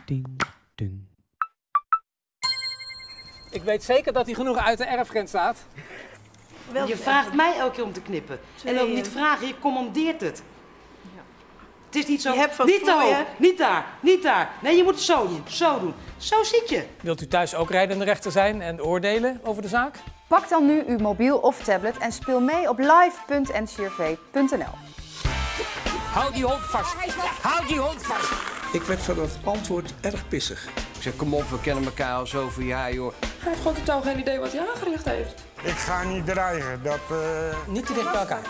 Ding, ding. Ik weet zeker dat hij genoeg uit de erfgrens staat. Je vraagt mij elke keer om te knippen. En ook niet vragen, je commandeert het. Ja. Het is niet zo, niet te hoog, niet daar, niet daar. Nee, je moet het zo doen, zo doen. Zo zit je. Wilt u thuis ook rijdende rechter zijn en oordelen over de zaak? Pak dan nu uw mobiel of tablet en speel mee op live.ncrv.nl. Hou die hond vast. Hou die hond vast. Ik werd van dat antwoord erg pissig. Ik zeg, kom op, we kennen elkaar al zoveel jaar, joh. Hij heeft gewoon totaal geen idee wat hij aangericht heeft. Ik ga niet dreigen, dat... Niet te dicht bij elkaar.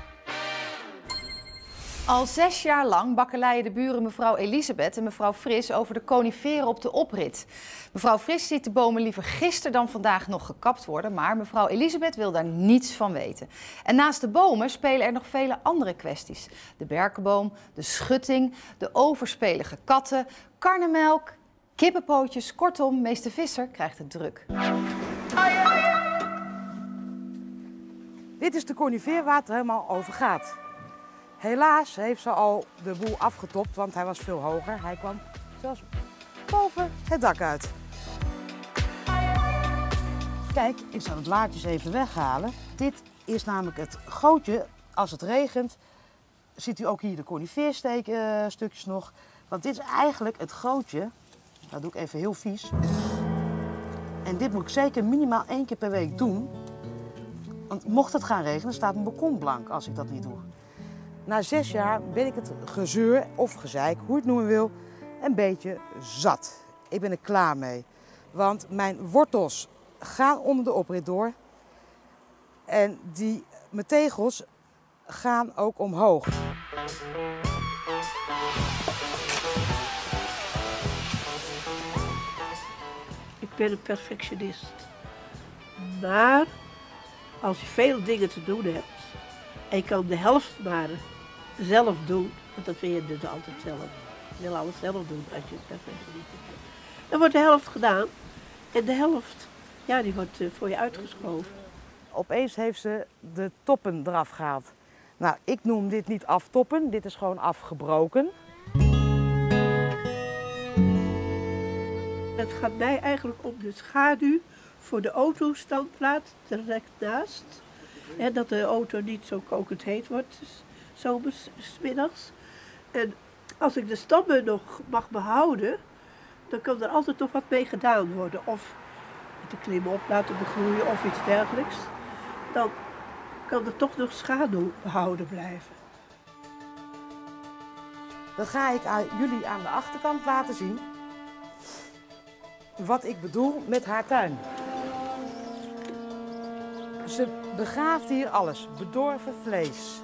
Al 6 jaar lang bakkeleien de buren mevrouw Elisabeth en mevrouw Fris over de coniferen op de oprit. Mevrouw Fris ziet de bomen liever gisteren dan vandaag nog gekapt worden, maar mevrouw Elisabeth wil daar niets van weten. En naast de bomen spelen er nog vele andere kwesties. De berkenboom, de schutting, de overspelige katten, karnemelk, kippenpootjes. Kortom, meester Visser krijgt het druk. Dit is de conifer waar het helemaal over gaat. Helaas heeft ze al de boel afgetopt, want hij was veel hoger. Hij kwam zelfs boven het dak uit. Kijk, ik zal het laadjes even weghalen. Dit is namelijk het gootje. Als het regent, ziet u ook hier de coniferstukjes nog. Want dit is eigenlijk het gootje. Dat doe ik even heel vies. En dit moet ik zeker minimaal 1 keer per week doen. Want mocht het gaan regenen, staat mijn balkon blank als ik dat niet doe. Na 6 jaar ben ik het gezeur of gezeik, hoe je het noemen wil, een beetje zat. Ik ben er klaar mee. Want mijn wortels gaan onder de oprit door. En mijn tegels gaan ook omhoog. Ik ben een perfectionist. Maar als je veel dingen te doen hebt en je kan de helft maar zelf doen, want dat vind je dus altijd zelf. Je wil alles zelf doen als je perfectionist bent. Dan wordt de helft gedaan en de helft, ja, die wordt voor je uitgeschoven. Opeens heeft ze de toppen eraf gehaald. Nou, ik noem dit niet aftoppen, dit is gewoon afgebroken. Het gaat mij eigenlijk om de schaduw voor de autostandplaat direct naast. En dat de auto niet zo kokend heet wordt, zomers, 's middags. En als ik de stammen nog mag behouden, dan kan er altijd nog wat mee gedaan worden. Of met de klimmen op laten begroeien of iets dergelijks. Dan kan er toch nog schaduw behouden blijven. Dan ga ik jullie aan de achterkant laten zien wat ik bedoel met haar tuin. Ze begraaft hier alles. Bedorven vlees.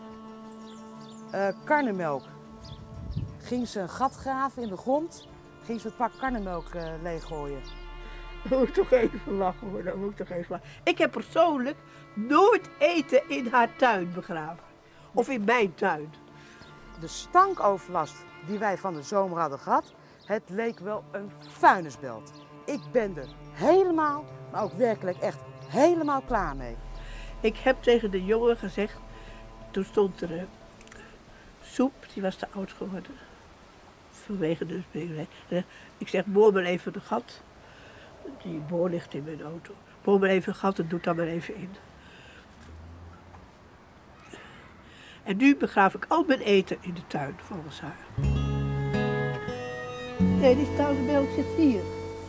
Karnemelk. Ging ze een gat graven in de grond, ging ze het pak karnemelk leeggooien. Daar moet ik toch even lachen hoor, daar moet ik toch even lachen. Ik heb persoonlijk nooit eten in haar tuin begraven. Of in mijn tuin. De stankoverlast die wij van de zomer hadden gehad, het leek wel een vuilnisbelt. Ik ben er helemaal, maar ook werkelijk echt helemaal klaar mee. Ik heb tegen de jongen gezegd, toen stond er soep, die was te oud geworden. Vanwege de springweg. Ik zeg, boor maar even een gat. Die boor ligt in mijn auto. Boor maar even een gat en doe dat maar even in. En nu begraaf ik al mijn eten in de tuin, volgens haar. Nee, die stoude melk zit hier.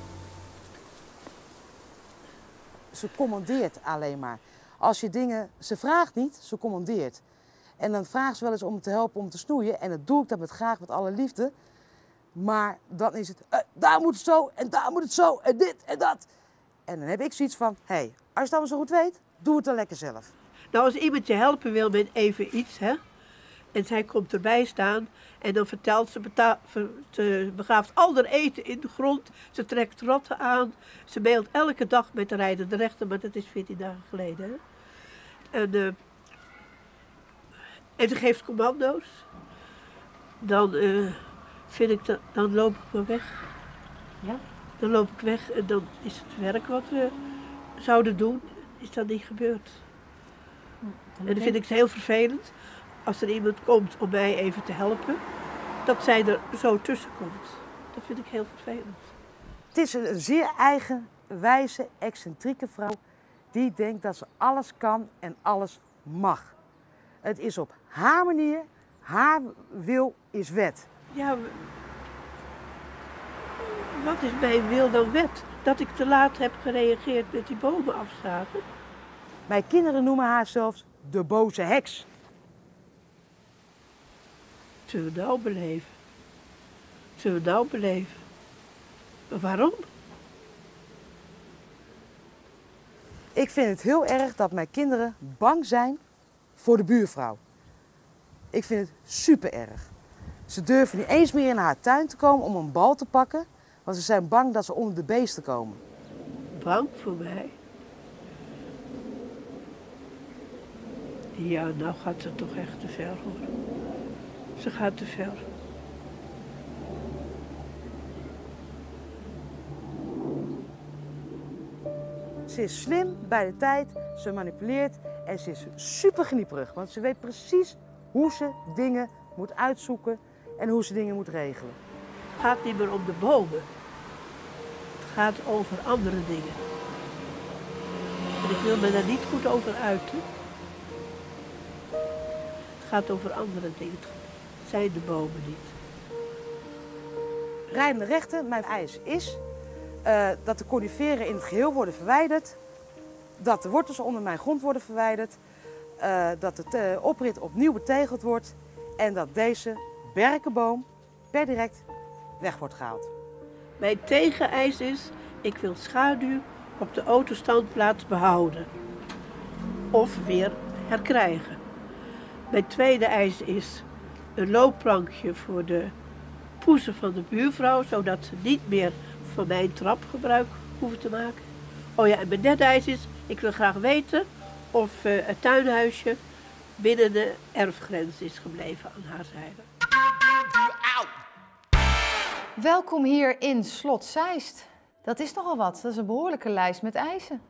Ze commandeert alleen maar. Als je dingen, ze vraagt niet, ze commandeert. En dan vraagt ze wel eens om te helpen om te snoeien. En dat doe ik dan graag met alle liefde. Maar dan is het, daar moet het zo en daar moet het zo en dit en dat. En dan heb ik zoiets van, hé, als je het allemaal zo goed weet, doe het dan lekker zelf. Nou, als iemand je helpen wil met even iets, hè. En zij komt erbij staan en dan vertelt ze begraaft al haar eten in de grond. Ze trekt rotten aan. Ze mailt elke dag met de rijdende rechter, maar dat is 14 dagen geleden. Hè. En ze geeft commando's. Dan dan loop ik maar weg. Ja? Dan loop ik weg en dan is het werk wat we zouden doen, is dat niet gebeurd. En dan vind ik het heel vervelend als er iemand komt om mij even te helpen, dat zij er zo tussen komt. Dat vind ik heel vervelend. Het is een zeer eigenwijze, excentrieke vrouw die denkt dat ze alles kan en alles mag. Het is op haar manier, haar wil is wet. Ja, wat is mijn wil dan wet? Dat ik te laat heb gereageerd met die bomen afzagen? Mijn kinderen noemen haar zelfs de boze heks. Zullen we nou beleven? Zullen we nou beleven? Maar waarom? Ik vind het heel erg dat mijn kinderen bang zijn voor de buurvrouw. Ik vind het super erg. Ze durven niet eens meer in haar tuin te komen om een bal te pakken, want ze zijn bang dat ze onder de beesten komen. Bang voor mij? Ja, nou gaat ze toch echt te ver hoor. Ze gaat te ver. Ze is slim bij de tijd, ze manipuleert en ze is super gnieperig. Want ze weet precies hoe ze dingen moet uitzoeken en hoe ze dingen moet regelen. Het gaat niet meer om de bomen. Het gaat over andere dingen. En ik wil me daar niet goed over uiten. Het gaat over andere dingen. Het zijn de bomen niet. Rijdende rechten, mijn eis is dat de coniferen in het geheel worden verwijderd. Dat de wortels onder mijn grond worden verwijderd. Dat de oprit opnieuw betegeld wordt. En dat deze berkenboom per direct weg wordt gehaald. Mijn tegeneis is, ik wil schaduw op de autostandplaats behouden. Of weer herkrijgen. Mijn tweede eis is een loopplankje voor de poezen van de buurvrouw, zodat ze niet meer van mijn trap gebruik hoeven te maken. Oh ja, en mijn derde eis is, ik wil graag weten of het tuinhuisje binnen de erfgrens is gebleven aan haar zijde. Welkom hier in Slot Zeist. Dat is nogal wat. Dat is een behoorlijke lijst met eisen.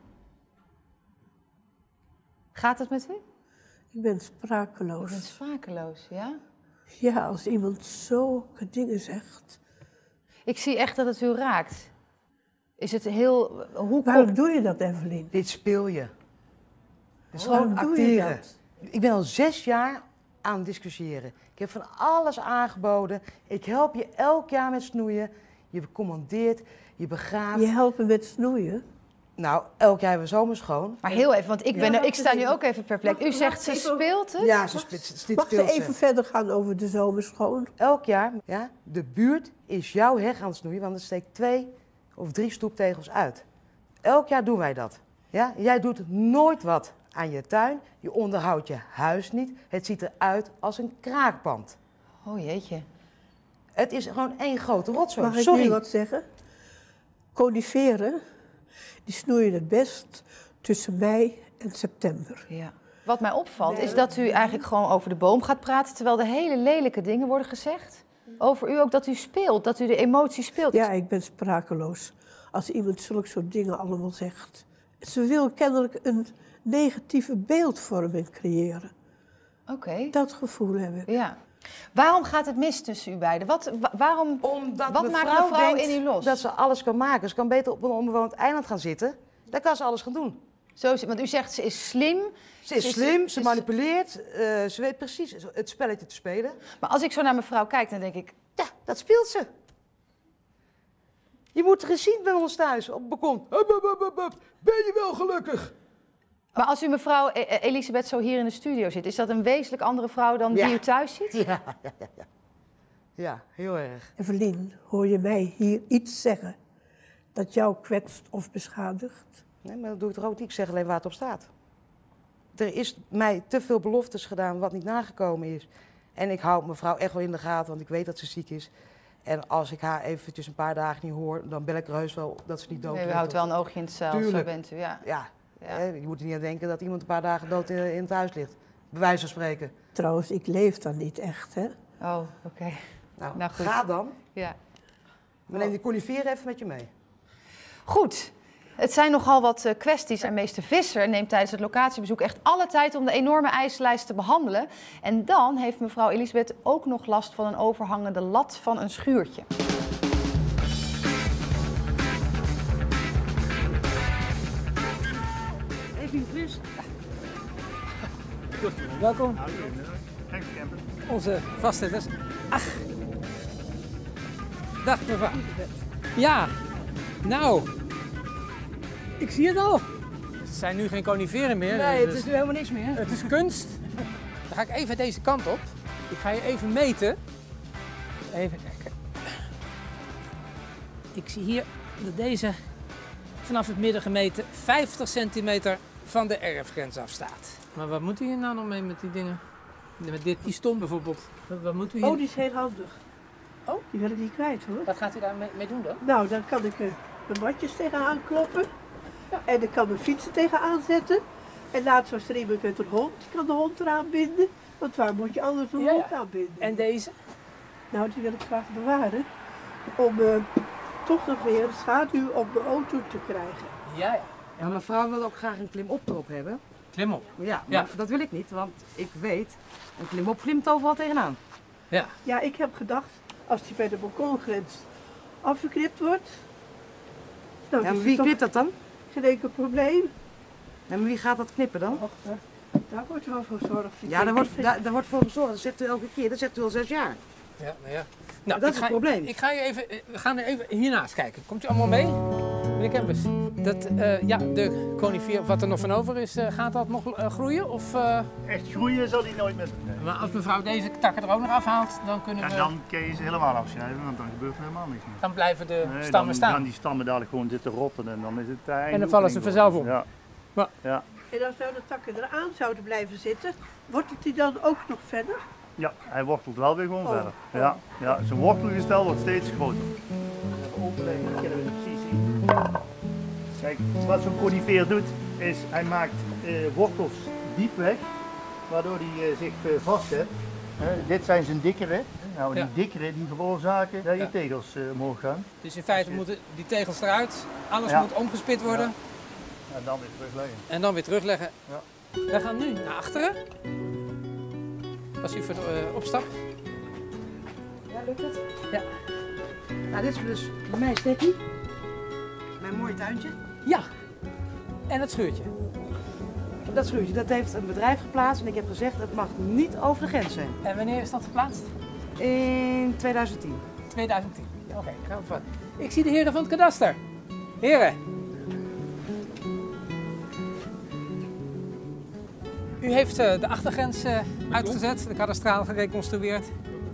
Gaat het met u? Ik ben sprakeloos. U bent sprakeloos, ja? Ja, als iemand zulke dingen zegt. Ik zie echt dat het u raakt. Is het heel... Waarom doe je dat, Evelien? Dit speel je. Het is Waarom gewoon doe je acteren. dat? Ik ben al 6 jaar aan het discussiëren. Ik heb van alles aangeboden. Ik help je elk jaar met snoeien. Je commandeert, je begraaft. Je helpt me met snoeien? Nou, elk jaar hebben we zomerschoon. Maar heel even, want ik sta nu even. ook even perplex. U zegt ze speelt het? Ja, dit Mag ze speelt even verder gaan over de zomerschoon? Elk jaar, ja, de buurt is jouw heg aan het snoeien, want er steekt 2 of 3 stoeptegels uit. Elk jaar doen wij dat. Ja? Jij doet nooit wat aan je tuin, je onderhoudt je huis niet. Het ziet eruit als een kraakpand. Oh jeetje. Het is gewoon één grote rotzooi. Mag ik Sorry. nu wat zeggen? Coniferen, die snoeien het best tussen mei en september. Ja. Wat mij opvalt is dat u eigenlijk gewoon over de boom gaat praten, terwijl er hele lelijke dingen worden gezegd. Over u ook dat u speelt, dat u de emotie speelt. Ja, ik ben sprakeloos als iemand zulke soort dingen allemaal zegt. Ze wil kennelijk een negatieve beeldvorming creëren. Oké. Dat gevoel heb ik. Ja. Waarom gaat het mis tussen u beiden? Waarom? Omdat Wat maakt mevrouw mevrouw denkt in u los? dat ze alles kan maken. Ze kan beter op een onbewoond eiland gaan zitten. Dan kan ze alles gaan doen. Zo, want u zegt ze is slim. Ze is slim, ze manipuleert, ze weet precies het spelletje te spelen. Maar als ik zo naar mevrouw kijk, dan denk ik... Ja, dat speelt ze. Je moet er eens zien bij ons thuis op het balkon. Hup, hup, hup, hup, hup. Ben je wel gelukkig? Maar als u mevrouw Elisabeth zo hier in de studio zit, is dat een wezenlijk andere vrouw dan Ja. die u thuis ziet? Ja. Ja, heel erg. Evelien, hoor je mij hier iets zeggen dat jou kwetst of beschadigt? Nee, maar dat doe ik toch ook niet. Ik zeg alleen waar het op staat. Er is mij te veel beloftes gedaan wat niet nagekomen is. En ik hou mevrouw echt wel in de gaten, want ik weet dat ze ziek is. En als ik haar eventjes een paar dagen niet hoor, dan bel ik er heus wel dat ze niet dood is. Nee, u houdt wel een oogje in het zeil, zo Tuurlijk. bent u, ja. Ja, Ja. je moet er niet aan denken dat iemand een paar dagen dood in het huis ligt. Bij wijze van spreken. Trouwens, ik leef dan niet echt, hè? Oh, oké. Nou, Nou, goed. ga dan. Ja. Maar neem die coniferen even met je mee. Goed. Het zijn nogal wat kwesties en meester Visser neemt tijdens het locatiebezoek echt alle tijd om de enorme eisenlijst te behandelen. En dan heeft mevrouw Elisabeth ook nog last van een overhangende lat van een schuurtje. Josephine Fris. Welkom. Onze vastzitters. Ach. Dag mevrouw. Ja. Nou. Ik zie het al. Het zijn nu geen coniferen meer. Nee, het dus is nu helemaal niks meer. het is kunst. Dan ga ik even deze kant op. Ik ga je even meten. Even kijken. Ik zie hier dat deze vanaf het midden gemeten 50 centimeter van de erfgrens afstaat. Maar wat moet u hier nou nog mee met die dingen? Met die stom bijvoorbeeld. Wat moet u hier? Oh, die is heel handig. Oh? Die wil ik niet kwijt hoor. Wat gaat u daarmee doen dan? Nou, dan kan ik mijn matjes tegenaan kloppen. En ik kan mijn fietsen tegenaan zetten. En laatst was er iemand met een hond. Die kan de hond eraan binden. Want waar moet je anders een hond aan binden? En deze? Nou, die wil ik graag bewaren. Om toch nog weer een schaduw op mijn auto te krijgen. Ja, ja. Ja, mijn vrouw wil ook graag een klimop erop hebben. Klim op. Ja, Ja. maar dat wil ik niet, want ik weet, een klimop klimt overal tegenaan. Ja. Ja, ik heb gedacht, als die bij de balkongrens afgeknipt wordt. Nou, Ja, is maar het wie toch knipt dat dan? geen enkel probleem. Ja, maar wie gaat dat knippen dan? Och, daar wordt wel voor gezorgd. Ja, daar wordt voor gezorgd. Dat zegt u elke keer. Dat zegt u al 6 jaar. Ja, nou ja. Nou, dat ik is ga- het probleem. Ik ga je even, we gaan er even hiernaast kijken. Komt u allemaal mee? Meneer Kempers, dat, ja, de conifeer, wat er nog van over is, gaat dat nog groeien? Of, Echt groeien zal die nooit meer doen. Nee. maar als mevrouw deze takken er ook nog afhaalt, dan kunnen we... En dan kun je ze helemaal afschrijven, want dan gebeurt er helemaal niks meer. Dan blijven de Nee, stammen dan staan. gaan die stammen dadelijk gewoon zitten rotten en dan is het En dan vallen ze vanzelf om. Ja. Maar- Ja. En als nou de takken eraan zouden blijven zitten, wortelt die dan ook nog verder? Ja, hij wortelt wel weer gewoon Oh. verder. Ja. Ja, zijn wortelgestel wordt steeds groter. Even overleggen, dan kunnen we het precies zien. Kijk, wat zo'n conifeer doet, is hij maakt wortels diep weg, waardoor hij zich vastzet. Dit zijn zijn dikkere. Nou, die Ja. dikkere die veroorzaken dat je Ja. tegels omhoog gaan. Dus in feite moeten die tegels eruit, alles Ja. moet omgespit worden En dan weer terugleggen. en dan weer terugleggen. Ja. We gaan nu naar achteren. Als u voor de opstap. Ja, lukt het? Ja. Nou, dit is dus mijn stekkie. Mijn mooie tuintje. Ja. En het schuurtje. Dat schuurtje, dat heeft een bedrijf geplaatst en ik heb gezegd het mag niet over de grens zijn. En wanneer is dat geplaatst? In 2010. 2010. Oké, gaan we verder. Ik zie de heren van het kadaster. Heren. U heeft de achtergrens uitgezet, de kadastraal gereconstrueerd.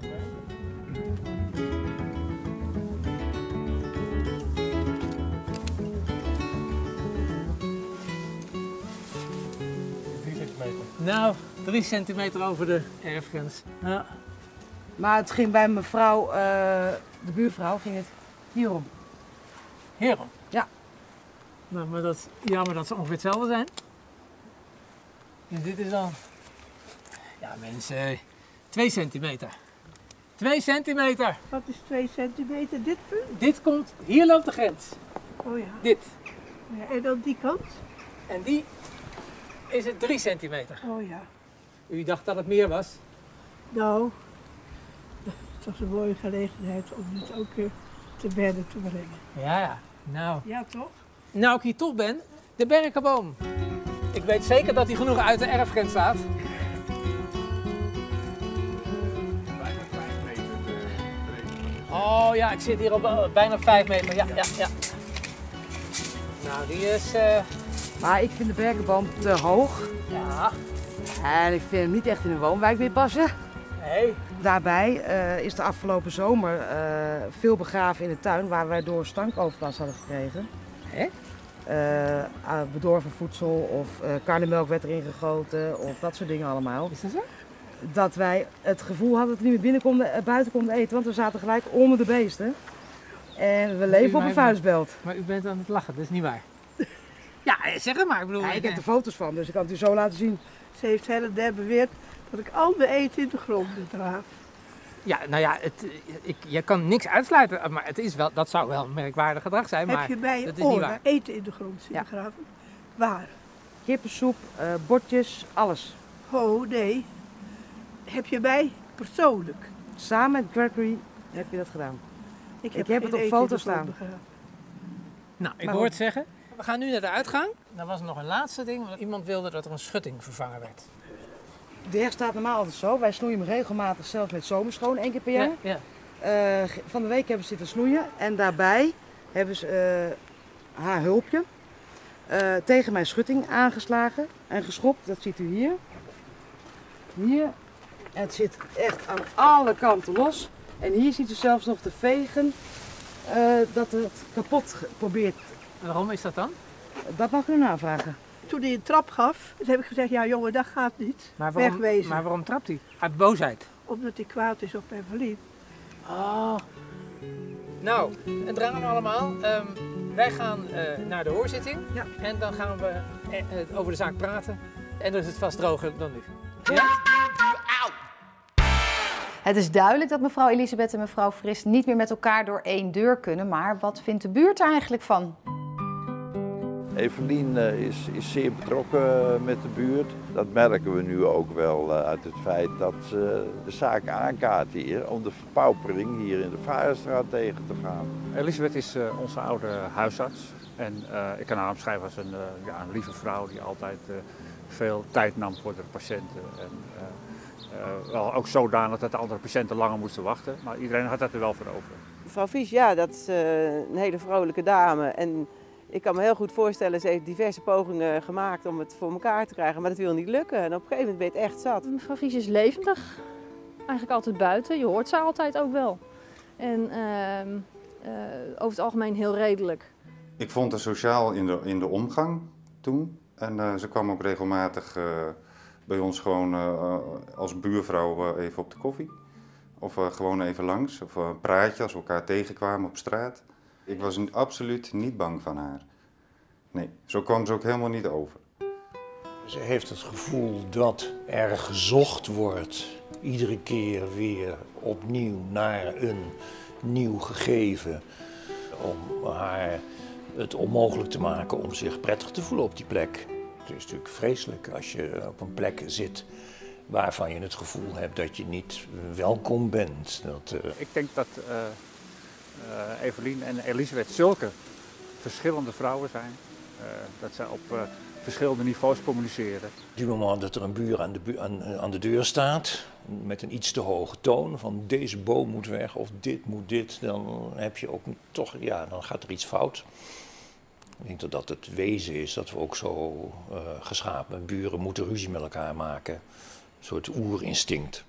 Nou, 3 centimeter over de erfgrens. Ja. Maar het ging bij mevrouw, de buurvrouw, ging het hierom. Hierom? Ja. Nou, maar dat, jammer dat ze ongeveer hetzelfde zijn. En dit is dan... Ja mensen, 2 centimeter. 2 centimeter. Wat is 2 centimeter? Dit punt? Dit komt, hier loopt de grens. Oh ja. Dit. Ja, en dan die kant? En die is het 3 centimeter. Oh ja. U dacht dat het meer was? Nou, het was een mooie gelegenheid om dit ook te bedden te brengen. Ja, ja. Nou. Ja, toch? Nou, ik hier toch ben, de berkenboom. Ik weet zeker dat hij genoeg uit de erfgrens staat. Oh ja, ik zit hier op bijna 5 meter. Ja, ja, ja. Nou, die is... Maar ik vind de berkenboom te hoog. Ja. En ik vind hem niet echt in een woonwijk meer passen. Nee. Daarbij is de afgelopen zomer veel begraven in de tuin waar wij door stankoverlast hadden gekregen. Hè? Bedorven voedsel of karnemelk werd erin gegoten of dat soort dingen allemaal. Is dat zo? Dat wij het gevoel hadden dat we niet meer buiten konden eten, want we zaten gelijk onder de beesten. En we leven op een vuilnisbelt. Maar u bent aan het lachen, dat is niet waar. Ja, zeg het maar. Ik bedoel, Ja, ik heb er foto's van, dus ik kan het u zo laten zien. Ze heeft her en der beweerd dat ik al mijn eten in de grond begraaf. Ja, nou ja, je kan niks uitsluiten, maar het is wel, dat zou wel een merkwaardig gedrag zijn. Maar Heb je bij dat je is niet oren waar. eten in de grond zien Ja. begraven? Waar? Kippensoep, bordjes, alles. Oh nee. Heb je mij persoonlijk? Samen met Gregory heb je dat gedaan. Ik heb geen het op eten foto in de grond staan. begraven. Nou, ik Maar hoor goed. het zeggen. We gaan nu naar de uitgang. Dan was er nog een laatste ding. Want iemand wilde dat er een schutting vervangen werd. De heg staat normaal altijd zo. Wij snoeien hem regelmatig zelf met zomerschoon, 1 keer per jaar. Ja. Van de week hebben ze zitten snoeien. En daarbij hebben ze haar hulpje tegen mijn schutting aangeslagen en geschopt. Dat ziet u hier. Hier. En het zit echt aan alle kanten los. En hier ziet u zelfs nog te vegen dat het kapot probeert. Waarom is dat dan? Dat mag u navragen. Toen hij een trap gaf, heb ik gezegd, ja jongen, dat gaat niet. Wegwezen. Maar waarom trapt hij? Uit boosheid? Omdat hij kwaad is op mijn verliefd. Oh. Nou, het drama allemaal. Wij gaan naar de hoorzitting. Ja. En dan gaan we over de zaak praten. En dan is het vast droger dan nu. Ja? Het is duidelijk dat mevrouw Elisabeth en mevrouw Fris niet meer met elkaar door 1 deur kunnen. Maar wat vindt de buurt er eigenlijk van? Evelien is zeer betrokken met de buurt. Dat merken we nu ook wel uit het feit dat ze de zaak aankaart hier om de verpaupering hier in de Varenstraat tegen te gaan. Elisabeth is onze oude huisarts en ik kan haar omschrijven als een lieve vrouw die altijd veel tijd nam voor de patiënten. En, wel ook zodanig dat de andere patiënten langer moesten wachten, maar iedereen had dat er wel voor over. Mevrouw Fries, ja, dat is een hele vrolijke dame. En ik kan me heel goed voorstellen, ze heeft diverse pogingen gemaakt om het voor elkaar te krijgen, maar dat wil niet lukken. En op een gegeven moment ben je het echt zat. Mevrouw Fries is levendig. Eigenlijk altijd buiten. Je hoort ze altijd ook wel. En over het algemeen heel redelijk. Ik vond haar sociaal in de omgang toen. En ze kwam ook regelmatig bij ons gewoon als buurvrouw even op de koffie. Of gewoon even langs. Of een praatje als we elkaar tegenkwamen op straat. Ik was absoluut niet bang van haar. Nee, zo kwam ze ook helemaal niet over. Ze heeft het gevoel dat er gezocht wordt, iedere keer weer opnieuw naar een nieuw gegeven. Om haar het onmogelijk te maken om zich prettig te voelen op die plek. Het is natuurlijk vreselijk als je op een plek zit waarvan je het gevoel hebt dat je niet welkom bent. Ik denk dat Evelien en Elisabeth zulke verschillende vrouwen zijn. Dat ze op verschillende niveaus communiceren. Op het moment dat er een buur aan de deur staat met een iets te hoge toon van deze boom moet weg of dit moet dit, dan heb je ook toch, ja, dan gaat er iets fout. Ik denk dat dat het wezen is dat we ook zo geschapen buren moeten ruzie met elkaar maken. Een soort oerinstinct.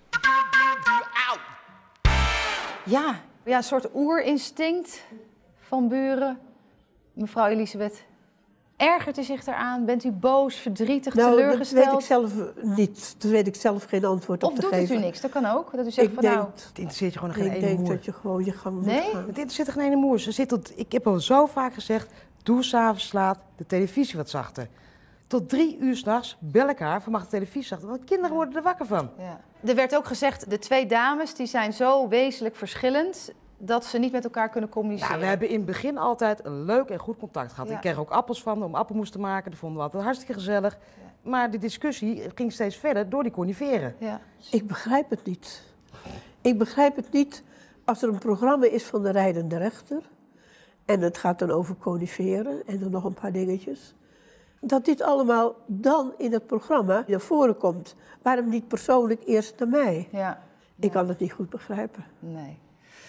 Ja, een soort oerinstinct van buren. Mevrouw Elisabeth, ergert u zich eraan? Bent u boos, verdrietig, teleurgesteld? Dat weet ik zelf niet. Daar weet ik zelf geen antwoord op te geven. Of doet het u niks? Dat kan ook. Dat u zegt van nou... Het interesseert je gewoon geen ene moer. Ik denk dat je gewoon je gang moet gaan. Het interesseert er geen ene moer. Ik heb al zo vaak gezegd, doe 's avonds laat de televisie wat zachter. Tot 3 uur 's nachts bel ik haar van mag de televisie zachter. Want kinderen worden er wakker van. Ja. Er werd ook gezegd, de 2 dames die zijn zo wezenlijk verschillend dat ze niet met elkaar kunnen communiceren. Ja, we hebben in het begin altijd een leuk en goed contact gehad. Ja. Ik kreeg ook appels van om appelmoes te maken. Dat vonden we altijd hartstikke gezellig. Ja. Maar de discussie ging steeds verder door die coniferen. Ja. Ik begrijp het niet. Ik begrijp het niet als er een programma is van de rijdende rechter. En het gaat dan over coniferen en dan nog een paar dingetjes. Dat dit allemaal dan in het programma naar voren komt. Waarom niet persoonlijk eerst naar mij? Ja. Ik kan het niet goed begrijpen. Nee.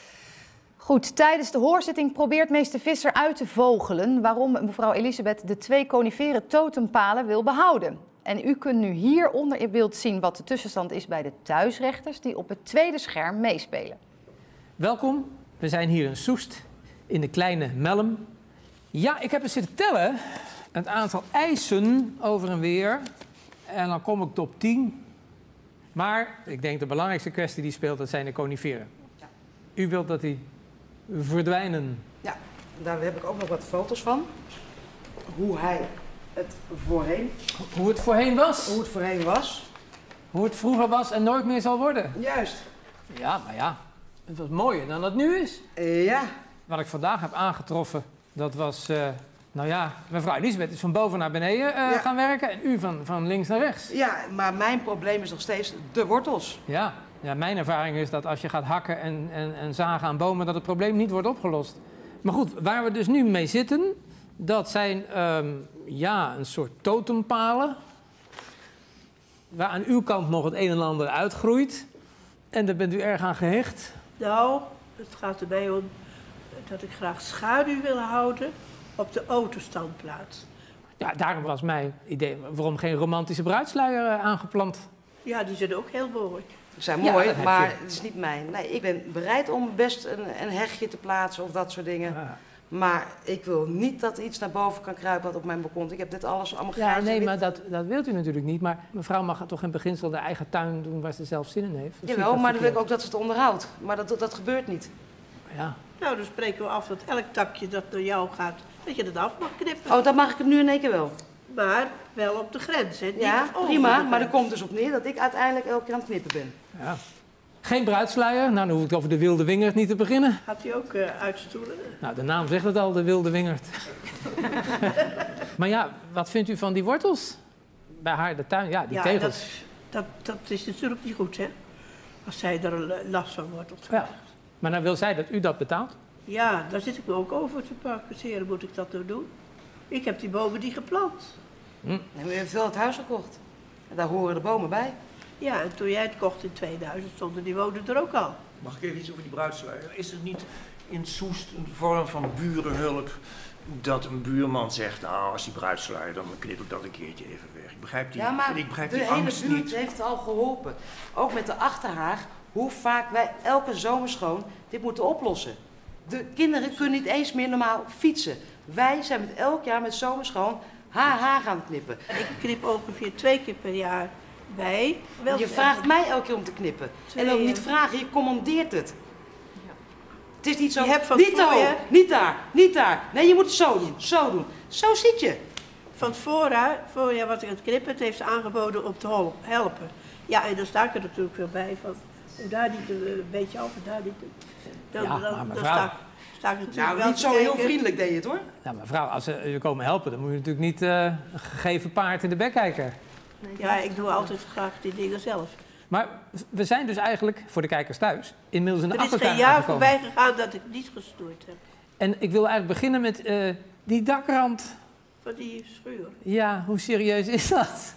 Goed, tijdens de hoorzitting probeert meester Visser uit te vogelen waarom mevrouw Elisabeth de 2 coniferen totempalen wil behouden. En u kunt nu hieronder in beeld zien wat de tussenstand is bij de thuisrechters die op het tweede scherm meespelen. Welkom, we zijn hier in Soest, in de kleine Melm. Ja, ik heb eens zitten tellen, het aantal eisen over en weer. En dan kom ik tot 10. Maar ik denk de belangrijkste kwestie die speelt, dat zijn de coniferen. Ja. U wilt dat die verdwijnen. Ja, daar heb ik ook nog wat foto's van. Hoe hij het voorheen... Hoe het voorheen was? Hoe het voorheen was. Hoe het vroeger was en nooit meer zal worden. Juist. Ja, maar ja, het was mooier dan het nu is. Ja. Wat ik vandaag heb aangetroffen, dat was... nou ja, mevrouw Elisabeth is van boven naar beneden gaan werken en u van links naar rechts. Ja, maar mijn probleem is nog steeds de wortels. Ja, mijn ervaring is dat als je gaat hakken en zagen aan bomen, dat het probleem niet wordt opgelost. Maar goed, waar we dus nu mee zitten, Dat zijn een soort totempalen. Waar aan uw kant nog het een en ander uitgroeit. En daar bent u erg aan gehecht. Nou, het gaat erbij om dat ik graag schaduw wil houden op de autostandplaats. Ja, daarom was mijn idee, waarom geen romantische bruidsluier aangeplant? Ja, die zijn ook heel mooi. Die zijn mooi, maar het is niet mijn. Nee, ik ben bereid om best een hegje te plaatsen of dat soort dingen. Ja. Maar ik wil niet dat iets naar boven kan kruipen wat op mijn balkon. Ik heb dit alles allemaal grijs. Ja, nee, maar dat wilt u natuurlijk niet. Maar mevrouw mag toch in beginsel de eigen tuin doen waar ze zelf zin in heeft? Jawel, maar dan wil ik ook dat ze het onderhoudt. Maar dat gebeurt niet. Ja. Nou, dan spreken we af dat elk takje dat naar jou gaat, dat je het af mag knippen. Oh, dan mag ik het nu in één keer wel. Maar wel op de grens, hè? Ja, prima. Maar er komt dus op neer dat ik uiteindelijk elke keer aan het knippen ben. Ja. Geen bruidsluier? Nou, dan hoef ik over de Wilde Wingerd niet te beginnen. Gaat hij ook uitstoelen? Nou, de naam zegt het al, de Wilde Wingerd. Maar ja, wat vindt u van die wortels? Bij haar, de tuin, ja, die tegels. Dat is natuurlijk niet goed, hè? Als zij er last van wortels krijgt. Ja. Maar dan wil zij dat u dat betaalt? Ja, daar zit ik me ook over te praktiseren. Moet ik dat nou doen? Ik heb die bomen niet geplant. En u heeft wel het huis gekocht. En daar horen de bomen bij. Ja, en toen jij het kocht in 2000 stonden die wonen er ook al. Mag ik even iets over die bruidsluier? Is er niet in Soest een vorm van burenhulp dat een buurman zegt, nou, als die bruidsluier, dan knip ik dat een keertje even weg. Ik begrijp die, die angst niet. De hele buurt heeft al geholpen. Ook met de Achterhaag, hoe vaak wij elke zomer schoon dit moeten oplossen. De kinderen kunnen niet eens meer normaal fietsen. Wij zijn elk jaar met zomerschoon haar gaan knippen. Ik knip ongeveer 2 keer per jaar bij. Je vraagt mij elke keer om te knippen. En ook niet vragen, je commandeert het. Ja. Het is niet zo, niet te hoog, niet daar, niet daar. Nee, je moet het zo doen, zo doen. Zo zit je. Van het voorjaar wat ik aan het knippen, het heeft ze aangeboden om te helpen. Ja, en dan sta ik er natuurlijk wel bij van, daar niet een beetje af en daar niet. Dan sta ik natuurlijk wel niet zo heel vriendelijk deed je het, hoor. Nou, mevrouw, als ze je komen helpen, dan moet je natuurlijk niet een gegeven paard in de bek kijken. Nee, ja, ik doe altijd graag die dingen zelf. Maar we zijn dus eigenlijk, voor de kijkers thuis, inmiddels in de achtertuin aangekomen. Er is geen jaar voorbij gegaan dat ik niet gestoord heb. En ik wil eigenlijk beginnen met die dakrand. Van die schuur. Ja, hoe serieus is dat?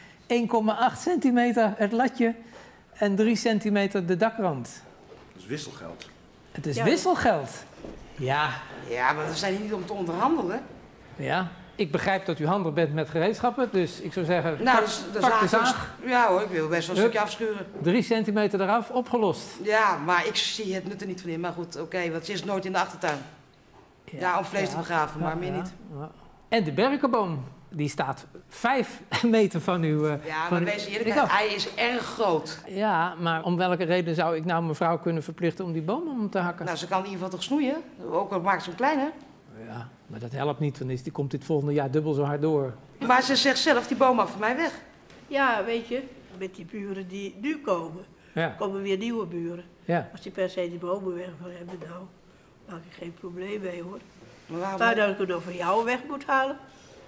1,8 centimeter het latje en 3 centimeter de dakrand. Dat is wisselgeld. Het is wisselgeld. Ja. Ja, maar we zijn hier niet om te onderhandelen. Ja. Ik begrijp dat u handig bent met gereedschappen, dus ik zou zeggen, nou, pak de zaag. Ja hoor, ik wil best wel een stukje afschuren. 3 centimeter eraf, opgelost. Ja, maar ik zie het nut er niet van in. Maar goed, oké, want ze is nooit in de achtertuin. Ja, om vlees te begraven, maar meer niet. Ja. En de berkenboom, die staat 5 meter van uw... ja, maar wees eerlijk, hij is erg groot. Ja, maar om welke reden zou ik nou mevrouw kunnen verplichten om die boom om te hakken? Nou, ze kan in ieder geval toch snoeien? Ook al maakt ze hem kleiner. Ja, maar dat helpt niet, want die komt dit volgende jaar dubbel zo hard door. Maar ze zegt zelf, die boom mag voor mij weg. Ja, weet je, met die buren die nu komen, komen weer nieuwe buren. Ja. Als die per se die bomen weg wil hebben, nou, maak ik geen probleem mee, hoor. Maar dat ik het over jou weg moet halen?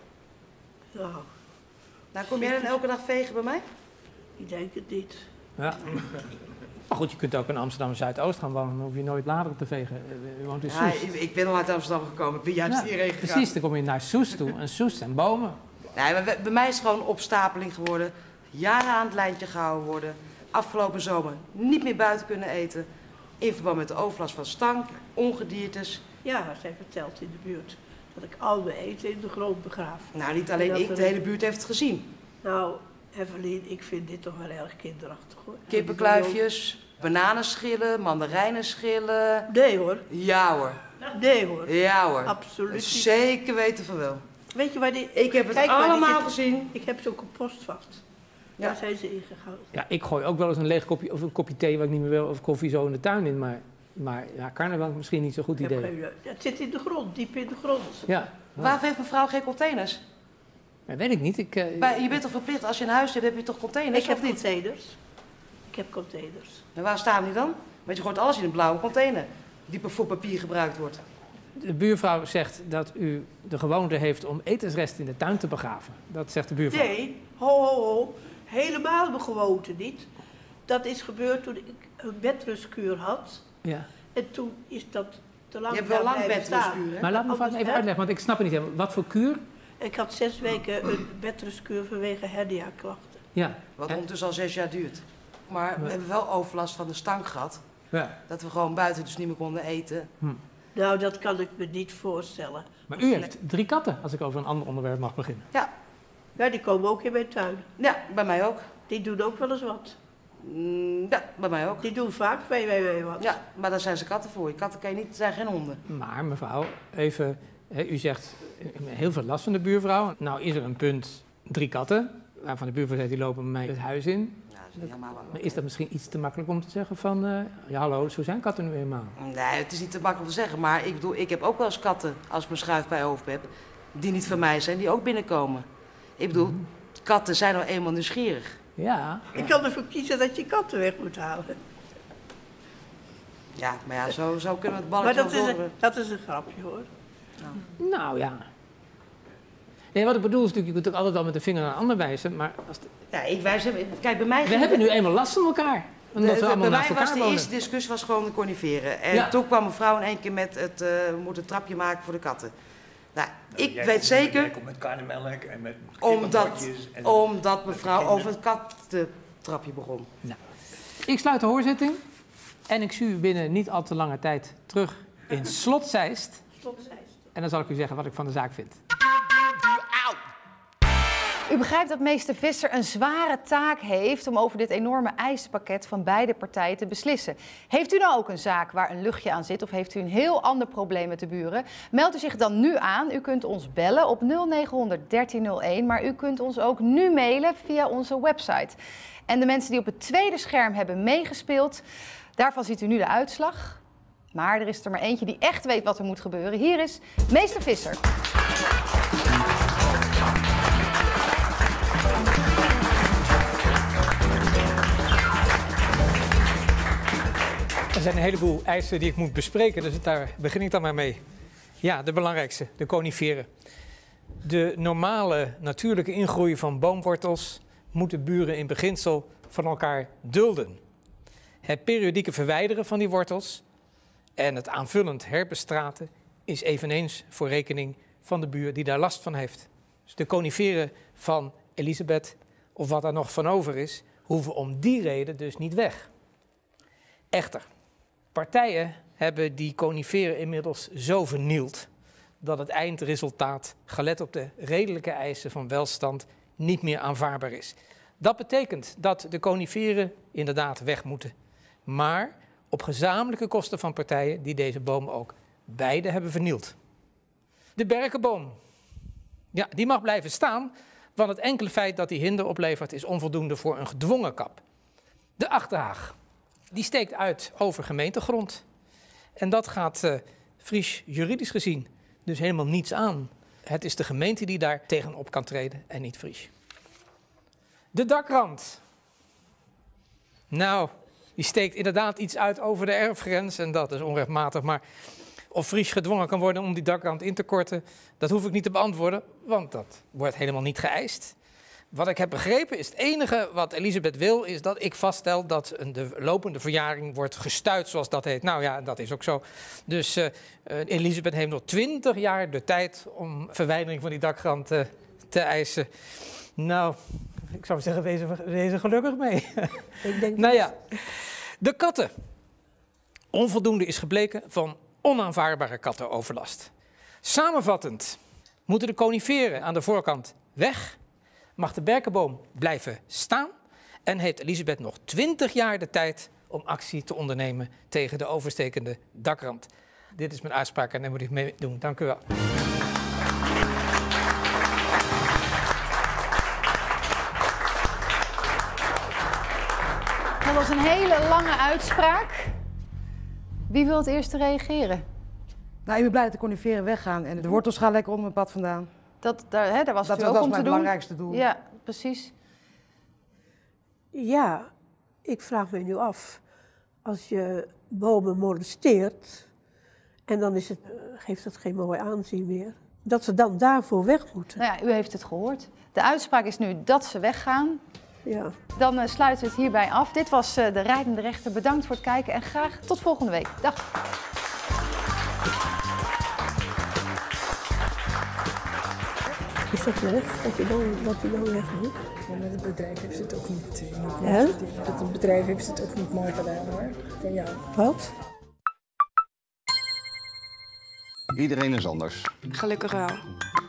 Nou, kom jij dan elke dag vegen bij mij? Ik denk het niet. Ja. Maar goed, je kunt ook in Amsterdam Zuidoost gaan wonen, dan hoef je nooit later te vegen. U woont in Soest. Ja, ik ben al uit Amsterdam gekomen, ik ben juist hierheen gegaan. Precies, dan kom je naar Soest toe en Soest zijn bomen. Nee, maar bij mij is het gewoon opstapeling geworden. Jaren aan het lijntje gehouden worden. Afgelopen zomer niet meer buiten kunnen eten. In verband met de overlast van stank, ongediertes. Ja, zij vertelt in de buurt dat ik al mijn eten in de grond begraaf. Nou, niet alleen ik, de hele buurt heeft het gezien. Nou, Evelien, ik vind dit toch wel erg kinderachtig, hoor. Kippenkluifjes, bananenschillen, mandarijnenschillen. Nee, hoor. Ja, hoor. Nee, hoor. Ja, hoor. Absoluut niet. Zeker weten van wel. Weet je waar die... Ik heb het allemaal gezien. Ik heb zo'n compostvat. Ja. Daar zijn ze ingegaan. Ja, ik gooi ook wel eens een leeg kopje of een kopje thee wat ik niet meer wil of koffie zo in de tuin in, maar ja, carnaval is misschien niet zo'n goed idee. Het zit in de grond, diep in de grond. Ja. Waarom heeft mevrouw geen containers? Dat weet ik niet. Je bent toch verplicht, als je een huis hebt, heb je toch containers? Ik heb containers. Ik heb containers. En waar staan die dan? Want je gooit alles in een blauwe container, die voor papier gebruikt wordt. De buurvrouw zegt dat u de gewoonte heeft om etensresten in de tuin te begraven. Dat zegt de buurvrouw. Nee, ho. Helemaal mijn gewoonte niet. Dat is gebeurd toen ik een bedrustkuur had. Ja. En toen is dat te lang Je hebt wel lang bedrustkuur, hè? Maar laat me even uitleggen, want ik snap het niet helemaal. Wat voor kuur? Ik had 6 weken een bedrustkuur vanwege hernia-klachten. Ja. Wat ondertussen al 6 jaar duurt. Maar we hebben wel overlast van de stank gehad. Ja. Dat we gewoon buiten dus niet meer konden eten. Nou, dat kan ik me niet voorstellen. Maar u heeft 3 katten, als ik over een ander onderwerp mag beginnen. Ja. Ja, die komen ook in mijn tuin. Ja, bij mij ook. Die doen ook wel eens wat. Ja, bij mij ook. Die doen vaak bij mij wat. Ja, maar daar zijn ze katten voor. Katten kan je niet, zijn geen honden. Maar mevrouw, even, u zegt heel veel last van de buurvrouw. Nou is er een punt, 3 katten, waarvan de buurvrouw zegt die lopen bij mij het huis in. Ja, dat is niet helemaal waar. Maar is dat misschien iets te makkelijk om te zeggen van, ja hallo, zo zijn katten nu eenmaal? Nee, het is niet te makkelijk te zeggen, maar ik bedoel, ik heb ook wel eens katten, als ik mijn schuif bij hoofd heb, die niet van mij zijn, die ook binnenkomen. Ik bedoel, katten zijn nou eenmaal nieuwsgierig. Ja. Ik kan ervoor kiezen dat je katten weg moet halen. Ja, maar ja, zo kunnen we het balletje Maar dat is een grapje, hoor. Nou ja. Nee, wat ik bedoel is natuurlijk, je kunt ook altijd wel met de vinger naar een ander wijzen, maar... Als Ja, ik wijs hem. Kijk, bij mij... We hebben nu eenmaal last van elkaar. Omdat we allemaal naast elkaar wonen. Bij mij was de eerste discussie gewoon de coniferen. En toen kwam een vrouw in één keer met we moeten een trapje maken voor de katten. Nou, ik weet zeker... Jij komt met karnemelk en met omdat mevrouw over het kattentrapje begon. Nou, ik sluit de hoorzitting en ik zie u binnen niet al te lange tijd terug in Slot Zeist. En dan zal ik u zeggen wat ik van de zaak vind. U begrijpt dat meester Visser een zware taak heeft om over dit enorme eisenpakket van beide partijen te beslissen. Heeft u nou ook een zaak waar een luchtje aan zit of heeft u een heel ander probleem met de buren? Meld u zich dan nu aan. U kunt ons bellen op 0900 1301, maar u kunt ons ook nu mailen via onze website. En de mensen die op het tweede scherm hebben meegespeeld, daarvan ziet u nu de uitslag. Maar er is er maar eentje die echt weet wat er moet gebeuren. Hier is meester Visser. Er zijn een heleboel eisen die ik moet bespreken, dus daar begin ik dan maar mee. Ja, de belangrijkste, de coniferen. De normale natuurlijke ingroei van boomwortels moeten buren in beginsel van elkaar dulden. Het periodieke verwijderen van die wortels en het aanvullend herbestraten is eveneens voor rekening van de buur die daar last van heeft. Dus de coniferen van Elisabeth, of wat er nog van over is, hoeven om die reden dus niet weg. Echter, partijen hebben die coniferen inmiddels zo vernield dat het eindresultaat, gelet op de redelijke eisen van welstand, niet meer aanvaardbaar is. Dat betekent dat de coniferen inderdaad weg moeten, maar op gezamenlijke kosten van partijen die deze bomen ook beide hebben vernield. De berkenboom, ja, die mag blijven staan, want het enkele feit dat die hinder oplevert is onvoldoende voor een gedwongen kap. De achterhaag, die steekt uit over gemeentegrond. En dat gaat Fries juridisch gezien dus helemaal niets aan. Het is de gemeente die daar tegenop kan treden en niet Fries. De dakrand. Nou, die steekt inderdaad iets uit over de erfgrens en dat is onrechtmatig. Maar of Fries gedwongen kan worden om die dakrand in te korten, dat hoef ik niet te beantwoorden, want dat wordt helemaal niet geëist. Wat ik heb begrepen is het enige wat Elisabeth wil, is dat ik vaststel dat de lopende verjaring wordt gestuit, zoals dat heet. Nou ja, dat is ook zo. Dus Elisabeth heeft nog 20 jaar de tijd om verwijdering van die dakrand te eisen. Nou, ik zou zeggen, wees er gelukkig mee. Ik denk nou ja, de katten. Onvoldoende is gebleken van onaanvaardbare kattenoverlast. Samenvattend moeten de coniferen aan de voorkant weg, mag de berkenboom blijven staan en heeft Elisabeth nog 20 jaar de tijd om actie te ondernemen tegen de overstekende dakrand. Dit is mijn uitspraak en daar moet ik mee doen. Dank u wel. Dat was een hele lange uitspraak. Wie wil het eerst reageren? Nou, ik ben blij dat de coniferen weggaan en de wortels gaan lekker onder mijn pad vandaan. Daar was het ook om te doen. Dat was mijn belangrijkste doel. Ja, precies. Ja, ik vraag me nu af. Als je bomen molesteert en dan is geeft het geen mooi aanzien meer. Dat ze dan daarvoor weg moeten. Nou ja, u heeft het gehoord. De uitspraak is nu dat ze weggaan. Ja. Dan sluiten we het hierbij af. Dit was de Rijdende Rechter. Bedankt voor het kijken en graag tot volgende week. Dag. Is dat weg? Dat je dan weg moet? Ja, met het bedrijf heeft het ook niet Hè? dat het bedrijf heeft het ook niet mooi gedaan hoor. Van jou. Wat? Iedereen is anders. Gelukkig wel.